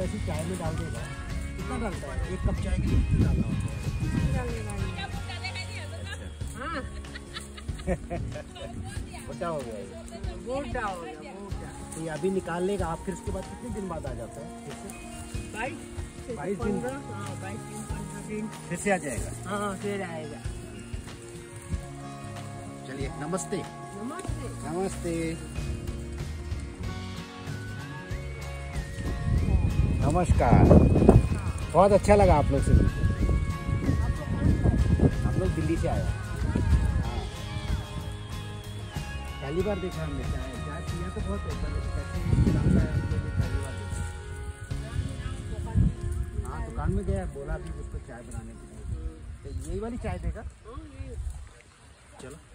ऐसी चाय में डाल देगा। कितना डालता है? एक कप चाय के लिए कितना डालना होता है? मोटा हो गया, मोटा हो गया। तो ये अभी निकाल लेगा आप, फिर उसके बाद कितने दिन बाद आ जाता है? 22 दिन। 22 दिन फिर से आ जाएगा। हाँ फिर आएगा। चलिए नमस्ते। नमस्ते नमस्ते नमस्कार। बहुत अच्छा लगा आप लोग से मिलकर। हम लोग दिल्ली से आए। पहली बार देखा हमने चाय पिया तो बहुत है, पहली बार देखा। हाँ दुकान में गया, बोला भी उसको चाय बनाने के लिए, तो यही वाली चाय देगा। चलो।